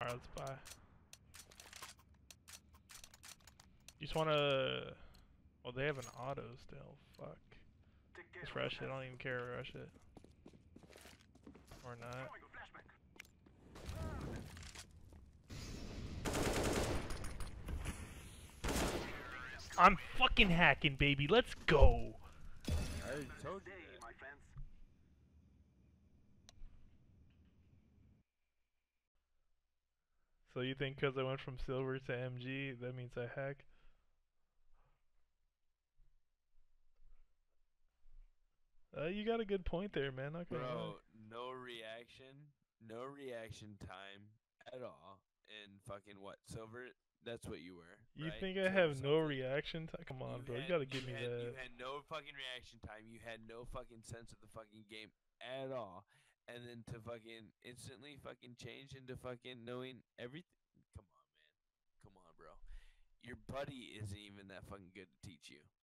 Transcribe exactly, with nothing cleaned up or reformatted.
Alright, let's buy. You just wanna... Well, they have an auto still. Fuck. Let's rush it. I don't even care to rush it. Or not. I'm fucking hacking, baby. Let's go. I already told you that. So you think because I went from silver to M G, that means I hack? Uh, you got a good point there, man. Not gonna lie. Bro, no reaction, no reaction time at all. And fucking what? Silver? That's what you were. You right? think I Silver have no something. reaction time? Come on, You bro. had, You gotta give you me had, that. You had no fucking reaction time. You had no fucking sense of the fucking game at all. And then to fucking instantly fucking change into fucking knowing everything. Come on, man. Come on, bro. Your buddy isn't even that fucking good to teach you.